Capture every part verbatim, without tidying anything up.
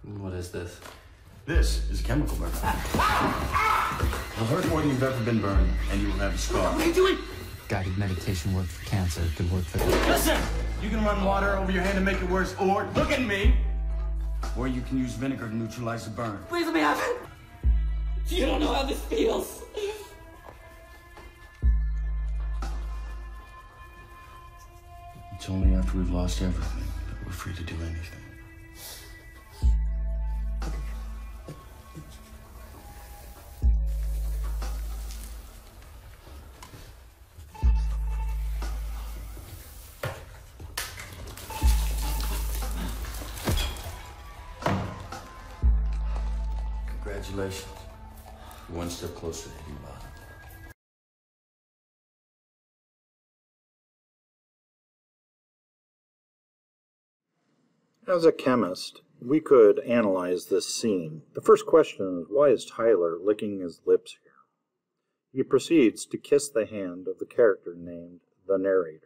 What is this? This is chemical burn. It'll hurt more than you've ever been burned, and you will have a scar. What are you doing? Guided meditation worked for cancer. It could work for... Listen! You can run water over your hand to make it worse, or look at me! Or you can use vinegar to neutralize the burn. Please let me have it! You don't know how this feels! It's only after we've lost everything that we're free to do anything. Congratulations. You're one step closer to hitting bottom. As a chemist, we could analyze this scene. The first question is, why is Tyler licking his lips here? He proceeds to kiss the hand of the character named the narrator.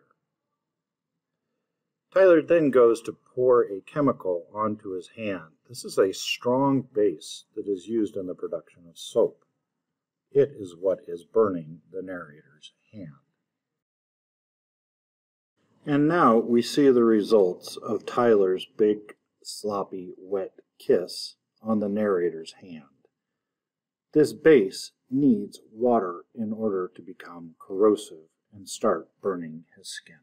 Tyler then goes to pour a chemical onto his hand. This is a strong base that is used in the production of soap. It is what is burning the narrator's hand. And now we see the results of Tyler's big, sloppy, wet kiss on the narrator's hand. This base needs water in order to become corrosive and start burning his skin.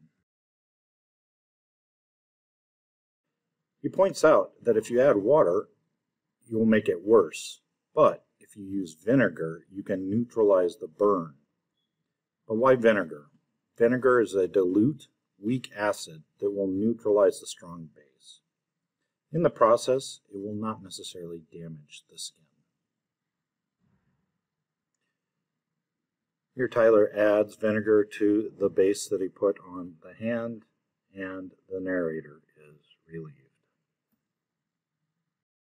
He points out that if you add water, you'll make it worse, but if you use vinegar, you can neutralize the burn. But why vinegar? Vinegar is a dilute, weak acid that will neutralize the strong base. In the process, it will not necessarily damage the skin. Here Tyler adds vinegar to the base that he put on the hand, and the narrator is relieved.